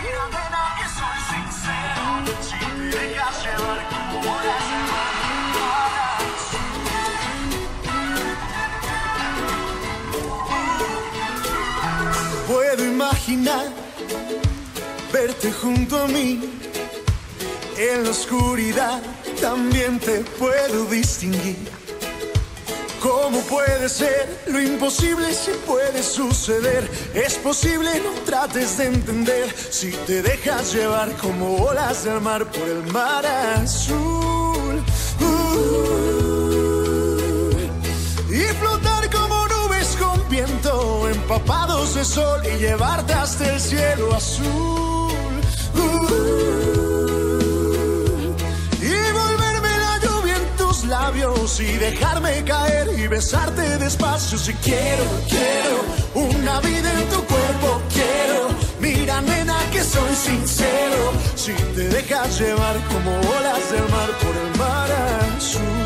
Mira, nena, que soy sincero. Si te dejas llevar como olas del mar. Puedo imaginar verte junto a mí. En la oscuridad también te puedo distinguir. ¿Cómo puede ser? Lo imposible sí puede suceder. Es posible, no trates de entender. Si te dejas llevar como olas del mar por el mar azul. Y flotar como nubes con viento, empapados de sol y llevarte hasta el cielo azul. Labios y dejarme caer y besarte despacio. Si quiero una vida en tu cuerpo, quiero. Mira, nena, que soy sincero. Si te dejas llevar como olas del mar por el mar azul.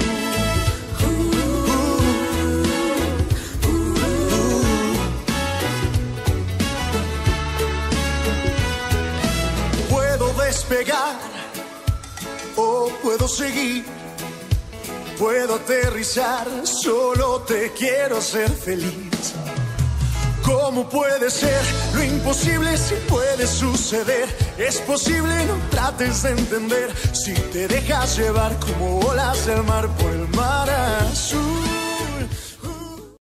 Puedo despegar o puedo seguir. Puedo aterrizar, solo te quiero hacer feliz. ¿Cómo puede ser? Lo imposible sí puede suceder. Es posible, no trates de entender. Si te dejas llevar como olas del mar por el mar azul.